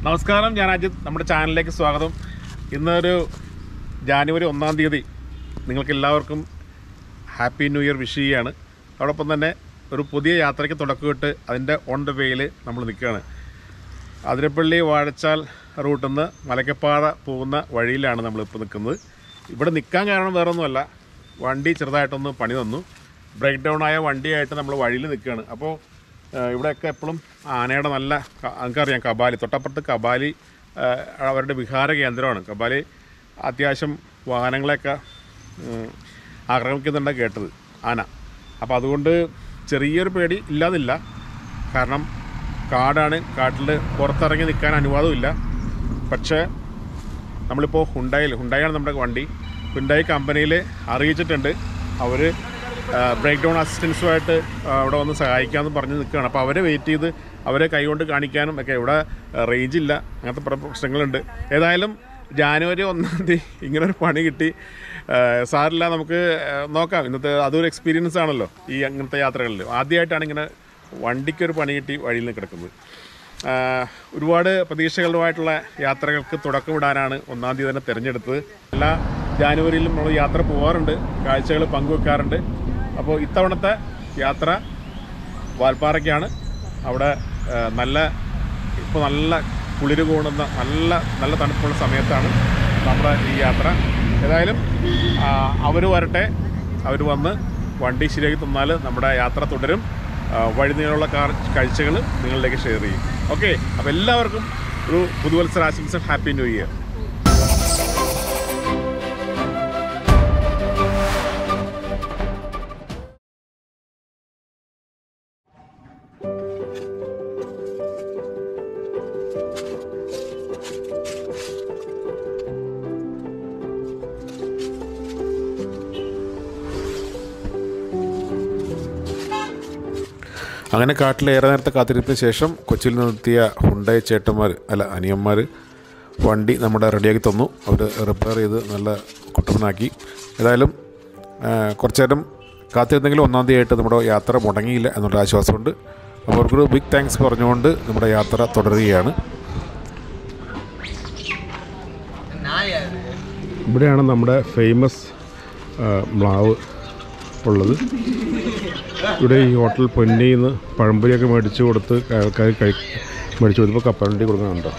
നമസ്കാരം, ഞാൻ അജിത്. നമ്മുടെ ചാനലിലേക്ക് സ്വാഗതം. ഇന്നൊരു ജാനുവരി 1-ാം തീയതി നിങ്ങൾക്ക് എല്ലാവർക്കും ഹാപ്പി ന്യൂ ഇയർ വിഷ് ചെയ്യുകയാണ്. അതോടൊപ്പം തന്നെ ഒരു പുതിയ യാത്രയ്ക്ക് തുടക്കമിട്ട് അതിൻ്റെ ഓൺ ദ വേയിൽ നമ്മൾ നിൽക്കുകയാണ്. അതിരപ്പള്ളി വാഴച്ചാൽ റൂട്ടിൽ നിന്ന് മലക്കപ്പാറ പോകുന്ന വഴിയിലാണ് നമ്മളിപ്പോൾ നിൽക്കുന്നത്. ഇവിടെ നിൽക്കാൻ കാരണം വേറൊന്നുമല്ല, വണ്ടി ചെറുതായിട്ടൊന്ന് പണി തന്നു. ബ്രേക്ക് ഡൗൺ ആയ വണ്ടിയായിട്ട് നമ്മൾ വഴിയിൽ നിൽക്കുകയാണ്. അപ്പോൾ ഇവിടെയൊക്കെ എപ്പോഴും ആനയുടെ നല്ല, നമുക്കറിയാം കബാലി, തൊട്ടപ്പുറത്ത് കബാലി അവരുടെ വിഹാര കേന്ദ്രമാണ്. കബാലി അത്യാവശ്യം വാഹനങ്ങളെയൊക്കെ ആക്രമിക്കുന്നുണ്ടെന്ന് കേട്ടത് ആന. അപ്പോൾ അതുകൊണ്ട് ചെറിയൊരു പേടി ഇല്ലാതില്ല. കാരണം കാടാണ്, കാട്ടിൽ പുറത്തിറങ്ങി നിൽക്കാൻ അനുവാദമില്ല. പക്ഷേ നമ്മളിപ്പോൾ ഹുണ്ടായാണ് നമ്മുടെ വണ്ടി. ഹുണ്ടായി കമ്പനിയിൽ അറിയിച്ചിട്ടുണ്ട്. അവർ ബ്രേക്ക് ഡൗൺ അസിസ്റ്റൻസുമായിട്ട് അവിടെ വന്ന് സഹായിക്കാമെന്ന് പറഞ്ഞ് നിൽക്കുകയാണ്. അപ്പോൾ അവരെ വെയിറ്റ് ചെയ്ത് അവരെ കൈകൊണ്ട് കാണിക്കാനും ഒക്കെ. ഇവിടെ റേഞ്ചില്ല, അങ്ങനത്തെ പ്രശ്നങ്ങളുണ്ട്. ഏതായാലും ജാനുവരി 1-ാം തീയതി ഇങ്ങനൊരു പണി കിട്ടി. സാറില്ല, നമുക്ക് നോക്കാം. ഇന്നത്തെ അതൊരു എക്സ്പീരിയൻസ് ആണല്ലോ ഈ അങ്ങനത്തെ യാത്രകളിൽ. ആദ്യമായിട്ടാണ് ഇങ്ങനെ വണ്ടിക്കൊരു പണി കിട്ടി വഴിയിൽ നിന്ന് കിടക്കുന്നത്. ഒരുപാട് പ്രതീക്ഷകളുമായിട്ടുള്ള യാത്രകൾക്ക് തുടക്കമിടാനാണ് 1-ാം തീയതി തന്നെ തിരഞ്ഞെടുത്തത്. എല്ലാ ജാനുവരിയിലും നമ്മൾ യാത്ര പോകാറുണ്ട്, കാഴ്ചകൾ പങ്കുവെക്കാറുണ്ട്. അപ്പോൾ ഇത്തവണത്തെ യാത്ര വാൽപ്പാറയ്ക്കാണ്. അവിടെ ഇപ്പോൾ നല്ല കുളിര് കൂടുന്ന നല്ല തണുപ്പുള്ള സമയത്താണ് നമ്മുടെ ഈ യാത്ര. ഏതായാലും അവർ വരട്ടെ, അവർ വന്ന് വണ്ടി ശരിയാക്കി തന്നാൽ നമ്മുടെ യാത്ര തുടരും. വഴി നീളമുള്ള കാഴ്ചകൾ നിങ്ങളിലേക്ക് ഷെയർ ചെയ്യും. ഓക്കെ, അപ്പോൾ എല്ലാവർക്കും ഒരു പുതുവത്സരാശംസ, ഹാപ്പി ന്യൂ ഇയർ. അങ്ങനെ കാട്ടിലേറെ നേരത്തെ കാത്തിരിപ്പിന് ശേഷം കൊച്ചിയിൽ നിന്നെത്തിയ ഹുണ്ടായി അനിയന്മാർ വണ്ടി നമ്മുടെ റെഡിയാക്കി തന്നു. അവർ റിപ്പയർ ചെയ്ത് നല്ല കുട്ടപ്പനാക്കി. ഏതായാലും കുറച്ചു നേരം കാത്തിരുന്നെങ്കിലും 1-ാം തീയതി ആയിട്ട് നമ്മുടെ യാത്ര മുടങ്ങിയില്ല എന്നുള്ള ആശ്വാസമുണ്ട്. അപ്പോൾ അവർക്കൊരു ബിഗ് താങ്ക്സ് പറഞ്ഞുകൊണ്ട് നമ്മുടെ യാത്ര തുടരുകയാണ്. ഇവിടെയാണ് നമ്മുടെ ഫേമസ് മ്ലാവ് ഉള്ളത്. ഇവിടെ ഈ ഹോട്ടൽ പൊന്നിയിൽ നിന്ന് പഴംപൊരിയൊക്കെ മേടിച്ച് കൊടുത്ത് ആൾക്കാർ മേടിച്ച് കൊടുത്തപ്പോൾ കപ്പലണ്ടി കൊടുക്കുന്നുണ്ടോ.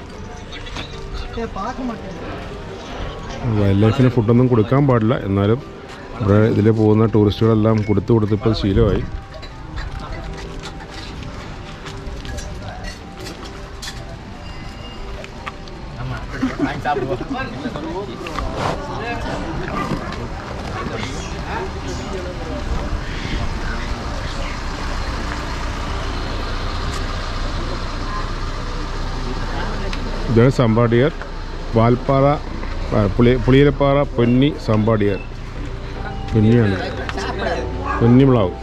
വൈൽഡ് ലൈഫിന് ഫുഡൊന്നും കൊടുക്കാൻ പാടില്ല, എന്നാലും ഇവിടെ ഇതിൽ പോകുന്ന ടൂറിസ്റ്റുകളെല്ലാം കൊടുത്തിപ്പോൾ ശീലമായി. ഇതാണ് സമ്പാടിയർ, വാൽപ്പാറ, പുളിയരപ്പാറ, പൊന്നി, സമ്പാടിയർ. പൊന്നിയാണ്, പൊന്നി മ്ലാവ്.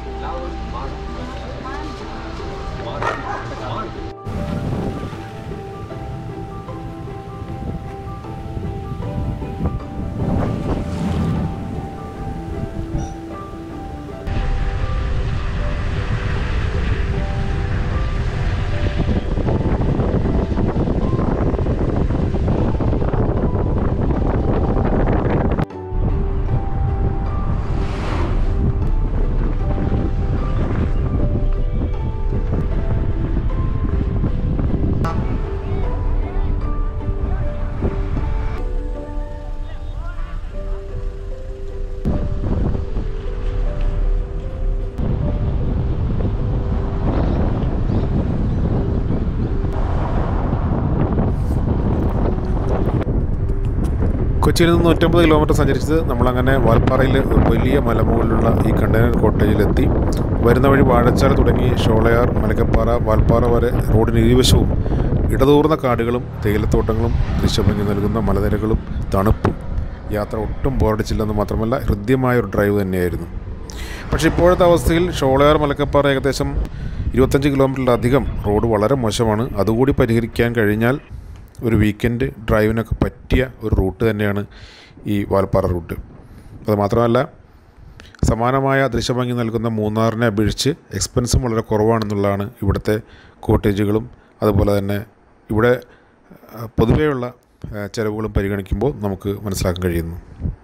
കൊച്ചിയിൽ നിന്ന് 150 കിലോമീറ്റർ സഞ്ചരിച്ചത് നമ്മളങ്ങനെ വാൽപ്പാറയിൽ വലിയ മലമുകളിലുള്ള ഈ കണ്ടെയ്നർ കോട്ടേജിലെത്തി. വരുന്ന വഴി വാഴച്ചാൽ തുടങ്ങി ഷോളയാർ, മലക്കപ്പാറ, വാൽപ്പാറ വരെ റോഡിന് ഇരുവശവും ഇടതൂർന്ന കാടുകളും തേയിലത്തോട്ടങ്ങളും ദൃശ്യഭംഗി നൽകുന്ന മലനിരകളും തണുപ്പും. യാത്ര ഒട്ടും ബോറടിച്ചില്ലെന്ന് മാത്രമല്ല ഹൃദ്യമായൊരു ഡ്രൈവ് തന്നെയായിരുന്നു. പക്ഷേ ഇപ്പോഴത്തെ അവസ്ഥയിൽ ഷോളയാർ മലക്കപ്പാറ ഏകദേശം 25 കിലോമീറ്ററിലധികം റോഡ് വളരെ മോശമാണ്. അതുകൂടി പരിഹരിക്കാൻ കഴിഞ്ഞാൽ ഒരു വീക്കെൻഡ് ഡ്രൈവിനൊക്കെ പറ്റിയ ഒരു റൂട്ട് തന്നെയാണ് ഈ വാൽപ്പാറ റൂട്ട്. അതുമാത്രമല്ല സമാനമായ ദൃശ്യഭംഗി നൽകുന്ന മൂന്നാറിനെ അപേക്ഷിച്ച് എക്സ്പെൻസും വളരെ കുറവാണെന്നുള്ളതാണ് ഇവിടുത്തെ കോട്ടേജുകളും അതുപോലെ തന്നെ ഇവിടെ പൊതുവെയുള്ള ചിലവുകളും പരിഗണിക്കുമ്പോൾ നമുക്ക് മനസ്സിലാക്കാൻ കഴിയുന്നു.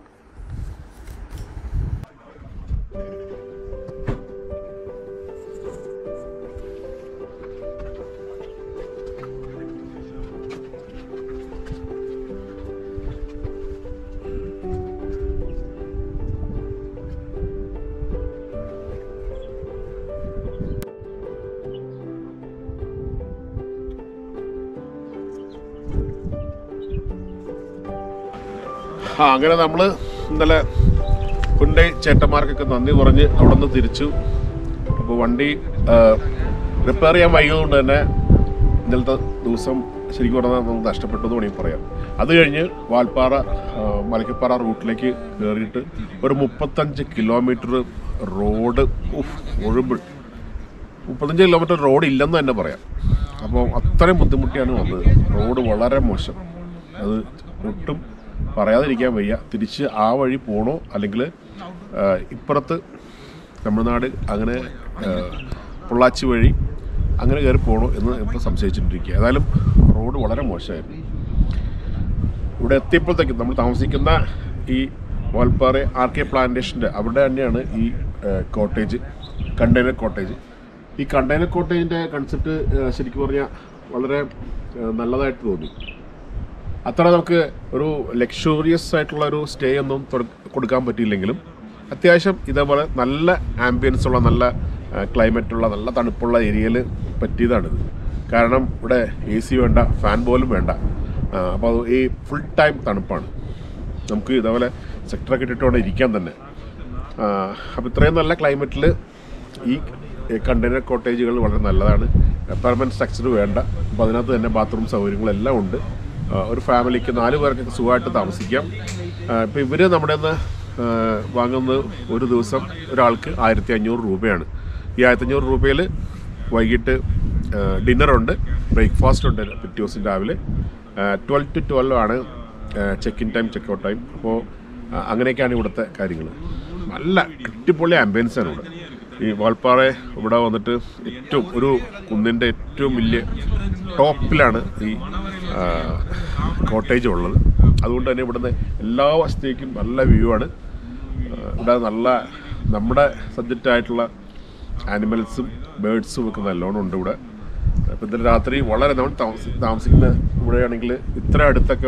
അങ്ങനെ നമ്മൾ ഇന്നലെ ഹുണ്ടൈ ചേട്ടന്മാർക്കൊക്കെ നന്ദി പറഞ്ഞ് അവിടെ നിന്ന് തിരിച്ചു. അപ്പോൾ വണ്ടി റിപ്പയർ ചെയ്യാൻ വൈകിയതുകൊണ്ട് തന്നെ ഇന്നലത്തെ ദിവസം ശരിക്കും പറഞ്ഞാൽ നമുക്ക് നഷ്ടപ്പെട്ടു എന്ന് വേണമെങ്കിൽ പറയാം. അത് കഴിഞ്ഞ് വാൽപ്പാറ മലക്കപ്പാറ റൂട്ടിലേക്ക് കയറിയിട്ട് ഒരു 35 കിലോമീറ്റർ റോഡ് ഒഴുമ്പ് 35 കിലോമീറ്റർ റോഡ് ഇല്ലെന്ന് തന്നെ പറയാം. അപ്പോൾ അത്രയും ബുദ്ധിമുട്ടിയാണ് വന്നത്. റോഡ് വളരെ മോശം, അത് ഒട്ടും പറയാതിരിക്കാൻ വയ്യ. തിരിച്ച് ആ വഴി പോകണോ അല്ലെങ്കിൽ ഇപ്പുറത്ത് തമിഴ്നാട് അങ്ങനെ പൊള്ളാച്ചി വഴി അങ്ങനെ കയറി പോകണോ എന്ന് ഇപ്പോൾ സംശയിച്ചിട്ടിരിക്കുക. ഏതായാലും റോഡ് വളരെ മോശമായിരുന്നു. ഇവിടെ എത്തിയപ്പോഴത്തേക്കും നമ്മൾ താമസിക്കുന്ന ഈ വാൽപ്പാറ RK പ്ലാന്റേഷൻ്റെ അവിടെ തന്നെയാണ് ഈ കോട്ടേജ്, കണ്ടെയ്നർ കോട്ടേജ്. ഈ കണ്ടെയ്നർ കോട്ടേജിൻ്റെ കൺസെപ്റ്റ് ശരിക്കും പറഞ്ഞാൽ വളരെ നല്ലതായിട്ട് തോന്നി. അത്ര നമുക്ക് ഒരു ലക്ഷൂറിയസ് ആയിട്ടുള്ള ഒരു സ്റ്റേ ഒന്നും കൊടുക്കാൻ പറ്റിയില്ലെങ്കിലും അത്യാവശ്യം ഇതേപോലെ നല്ല ആംബിയൻസ് ഉള്ള, നല്ല ക്ലൈമറ്റുള്ള, നല്ല തണുപ്പുള്ള ഏരിയയിൽ പറ്റിയതാണിത്. കാരണം ഇവിടെ AC വേണ്ട, ഫാൻ പോലും വേണ്ട. അപ്പോൾ അത് ഈ ഫുൾ ടൈം തണുപ്പാണ്. നമുക്ക് ഇതേപോലെ സെക്ടറൊക്കെ ഇട്ടിട്ട് വേണം ഇരിക്കാൻ തന്നെ. അപ്പോൾ ഇത്രയും നല്ല ക്ലൈമറ്റിൽ ഈ കണ്ടെയ്നർ കോട്ടേജുകൾ വളരെ നല്ലതാണ്. പെർമനൻറ്റ് സ്ട്രക്ചർ വേണ്ട. അപ്പോൾ അതിനകത്ത് തന്നെ ബാത്റൂം സൗകര്യങ്ങളെല്ലാം ഉണ്ട്. ഒരു ഫാമിലിക്ക് 4 പേർക്ക് സുഖമായിട്ട് താമസിക്കാം. ഇപ്പോൾ ഇവർ നമ്മുടെ നിന്ന് വാങ്ങുന്നത് ഒരു ദിവസം ഒരാൾക്ക് 1500 രൂപയാണ്. ഈ 1500 രൂപയിൽ വൈകിട്ട് ഡിന്നറുണ്ട്, ബ്രേക്ക്ഫാസ്റ്റ് ഉണ്ട് പിറ്റേ ദിവസം രാവിലെ. 12 to 12 ആണ് check in time, check out time. അപ്പോൾ അങ്ങനെയൊക്കെയാണ് ഇവിടുത്തെ കാര്യങ്ങൾ. നല്ല അടിപൊളി ആംബിയൻസാണ് ഇവിടെ. ഈ വാൽപ്പാറ ഇവിടെ വന്നിട്ട് ഏറ്റവും ഒരു കുന്നിൻ്റെ ഏറ്റവും വലിയ ടോപ്പിലാണ് ഈ കോട്ടേജ് ഉള്ളത്. അതുകൊണ്ട് തന്നെ ഇവിടുന്ന് എല്ലാ വശത്തേക്കും നല്ല വ്യൂ ആണ്. ഇവിടെ നല്ല നമ്മുടെ സബ്ജക്റ്റായിട്ടുള്ള ആനിമൽസും ബേഡ്സും ഒക്കെ നല്ലോണം ഉണ്ട് ഇവിടെ. ഇപ്പം ഇന്നലെ രാത്രി വളരെ നമ്മൾ താമസിക്കുന്ന ഇവിടെയാണെങ്കിൽ ഇത്ര അടുത്തൊക്കെ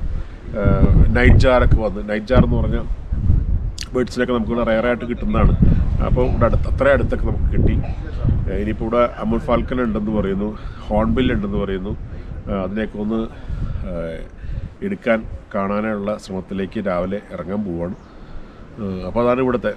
നൈറ്റ് ജാറൊക്കെ വന്ന്, നൈറ്റ് ജാർ എന്ന് പറഞ്ഞാൽ ബേഡ്സിനൊക്കെ നമുക്കിവിടെ റയറായിട്ട് കിട്ടുന്നതാണ്. അപ്പോൾ ഇവിടെ അത്ര അടുത്തൊക്കെ നമുക്ക് കിട്ടി. ഇനിയിപ്പോൾ ഇവിടെ അമുൽ ഫാൽക്കൺ ഉണ്ടെന്ന് പറയുന്നു, ഹോൺബിൽ ഉണ്ടെന്ന് പറയുന്നു. അതിനെയൊക്കെ ഒന്ന് എടുക്കാൻ കാണാനുള്ള ശ്രമത്തിലേക്ക് രാവിലെ ഇറങ്ങാൻ പോവുകയാണ്. അപ്പോൾ അതാണ് ഇവിടുത്തെ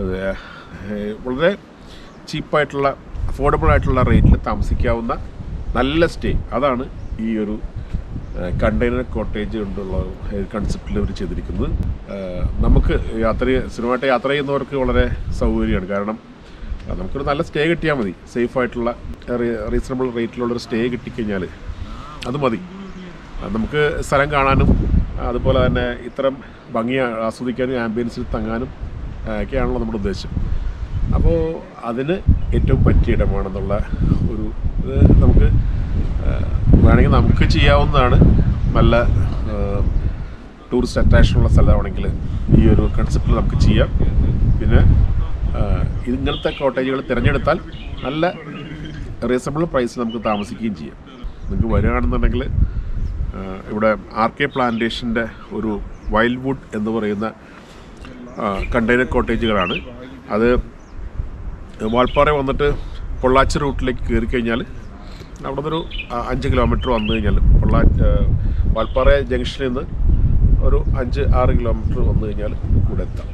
വളരെ ചീപ്പായിട്ടുള്ള, അഫോർഡബിൾ ആയിട്ടുള്ള റേറ്റിൽ താമസിക്കാവുന്ന നല്ല സ്റ്റേ. അതാണ് ഈ ഒരു കണ്ടെയ്നർ കോട്ടേജ് കൊണ്ടുള്ള കൺസെപ്റ്റിൽ അവർ ചെയ്തിരിക്കുന്നത്. നമുക്ക് സ്ഥിരമായിട്ട് യാത്ര ചെയ്യുന്നവർക്ക് വളരെ സൗകര്യമാണ്. കാരണം നമുക്കൊരു നല്ല സ്റ്റേ കിട്ടിയാൽ മതി. സേഫായിട്ടുള്ള റീസണബിൾ റേറ്റിലുള്ളൊരു സ്റ്റേ കിട്ടിക്കഴിഞ്ഞാൽ അത് മതി. നമുക്ക് സ്ഥലം കാണാനും അതുപോലെ തന്നെ ഇത്തരം ഭംഗി ആസ്വദിക്കാനും ആംബിയൻസിൽ തങ്ങാനും ഒക്കെയാണല്ലോ നമ്മുടെ ഉദ്ദേശം. അപ്പോൾ അതിന് ഏറ്റവും പറ്റിയ ഇടമാണെന്നുള്ള ഒരു നമുക്ക് വേണമെങ്കിൽ നമുക്ക് ചെയ്യാവുന്നതാണ്. നല്ല ടൂറിസ്റ്റ് അട്രാക്ഷനുള്ള സ്ഥലമാണെങ്കിൽ ഈ ഒരു കൺസെപ്റ്റിൽ നമുക്ക് ചെയ്യാം. പിന്നെ ഇങ്ങനത്തെ കോട്ടേജുകൾ തിരഞ്ഞെടുത്താൽ നല്ല റീസണബിൾ പ്രൈസിൽ നമുക്ക് താമസിക്കുകയും ചെയ്യാം. നിങ്ങൾക്ക് വരികയാണെന്നുണ്ടെങ്കിൽ ഇവിടെ RK പ്ലാന്റേഷൻ്റെ ഒരു വൈൽഡ് വുഡ് എന്ന് പറയുന്ന കണ്ടെയ്നർ കോട്ടേജുകളാണ്. അത് വാൽപ്പാറ വന്നിട്ട് പൊള്ളാച്ചി റൂട്ടിലേക്ക് കയറി കഴിഞ്ഞാൽ അവിടെ നിന്നൊരു 5 കിലോമീറ്റർ വന്നു കഴിഞ്ഞാൽ വാൽപ്പാറ ജംഗ്ഷനിൽ നിന്ന് ഒരു 5-6 കിലോമീറ്റർ വന്നു കഴിഞ്ഞാൽ ഇവിടെ എത്താം.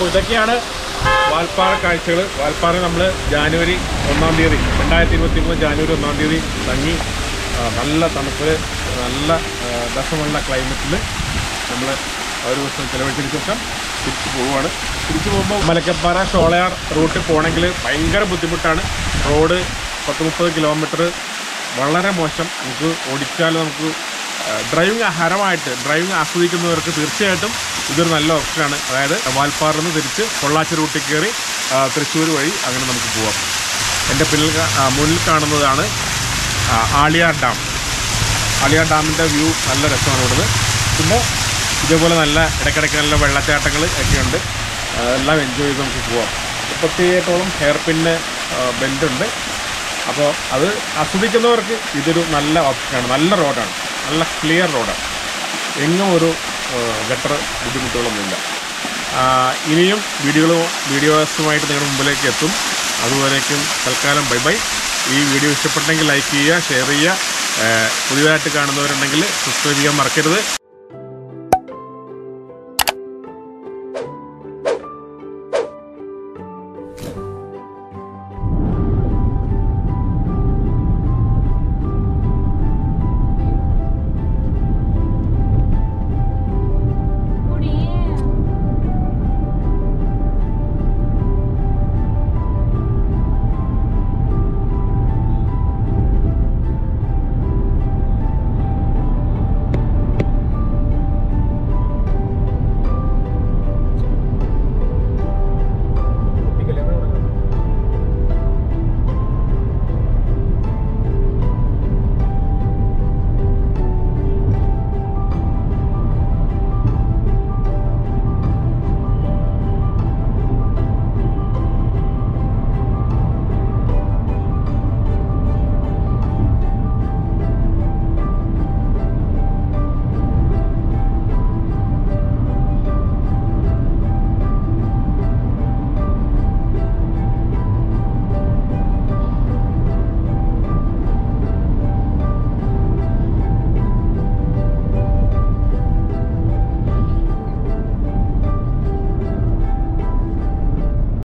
അപ്പോൾ ഇതൊക്കെയാണ് വാൽപ്പാറ കാഴ്ചകൾ. വാൽപ്പാറ നമ്മൾ ജാനുവരി 1-ാം തീയതി 2023 ജാനുവരി 1-ാം തീയതി തങ്ങി നല്ല തണുപ്പിൽ നല്ല രസമുള്ള ക്ലൈമറ്റിൽ നമ്മൾ ഒരു ദിവസം ചിലവഴിച്ചതിന് ശേഷം തിരിച്ചു പോവുകയാണ്. തിരിച്ചു പോകുമ്പോൾ മലക്കപ്പാറ ഷോളയാർ റൂട്ടിൽ പോകണമെങ്കിൽ ഭയങ്കര ബുദ്ധിമുട്ടാണ്. റോഡ് 10-30 കിലോമീറ്റർ വളരെ മോശം. നമുക്ക് ഓടിച്ചാൽ നമുക്ക് ഡ്രൈവിംഗ് ആസ്വദിക്കുന്നവർക്ക് തീർച്ചയായിട്ടും ഇതൊരു നല്ല ഓപ്ഷനാണ്. അതായത് വാൽപ്പാറയിൽ നിന്ന് തിരിച്ച് പൊള്ളാച്ചി റൂട്ടിൽ കയറി തൃശ്ശൂർ വഴി അങ്ങനെ നമുക്ക് പോവാം. എൻ്റെ മുന്നിൽ കാണുന്നതാണ് ആളിയാർ ഡാം. ആളിയാർ ഡാമിൻ്റെ വ്യൂ നല്ല രസമാണ് ഇവിടുന്ന്. പിന്നെ ഇതേപോലെ നല്ല ഇടയ്ക്കിടയ്ക്ക് നല്ല വെള്ളച്ചാട്ടങ്ങൾ ഒക്കെയുണ്ട്. എല്ലാം എൻജോയ് ചെയ്ത് നമുക്ക് പോവാം. 38ഓളം ഹെയർ പിന്ന് ബെൻഡുണ്ട്. അപ്പോൾ അത് ആസ്വദിക്കുന്നവർക്ക് ഇതൊരു നല്ല ഓപ്ഷനാണ്. നല്ല റോഡാണ്, നല്ല ക്ലിയർ റോഡാണ്. എങ്ങും ഒരു ഗട്ടർ ബുദ്ധിമുട്ടുകളൊന്നുമില്ല. ഇനിയും വീഡിയോസുമായിട്ട് നിങ്ങളുടെ മുമ്പിലേക്ക് എത്തും. അതുവരേക്കും തൽക്കാലം ബൈ ബൈ. ഈ വീഡിയോ ഇഷ്ടപ്പെട്ടെങ്കിൽ ലൈക്ക് ചെയ്യുക, ഷെയർ ചെയ്യുക. പുതിയതായിട്ട് കാണുന്നവരുണ്ടെങ്കിൽ സബ്സ്ക്രൈബ് ചെയ്യാൻ മറക്കരുത്.